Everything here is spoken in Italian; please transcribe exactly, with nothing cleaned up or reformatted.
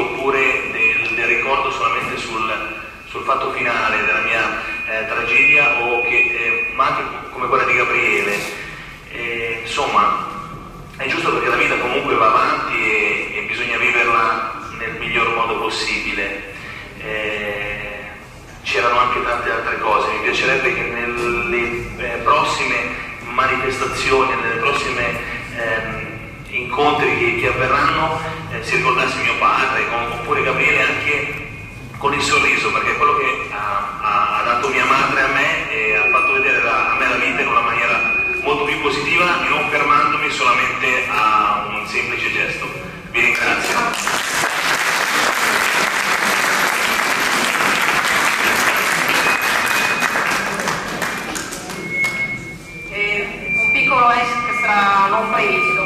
oppure del, del ricordo solamente sul, sul fatto finale della mia eh, tragedia, o che, eh, ma anche come quella di Gabriele. Eh, insomma, è giusto perché la vita comunque va avanti e, e bisogna viverla nel miglior modo possibile. Eh, c'erano anche tante altre cose, mi piacerebbe che nelle eh, prossime manifestazioni, nelle prossime ehm, incontri che, che avverranno eh, si ricordasse mio padre, con, oppure Gabriele, anche con il sorriso, perché è quello che ha, ha, ha dato mia madre a me e ha fatto vedere la, a me la vita in una maniera molto più positiva, e non fermandomi solamente a un semplice gesto. Vi ringrazio. Un piccolo extra non previsto.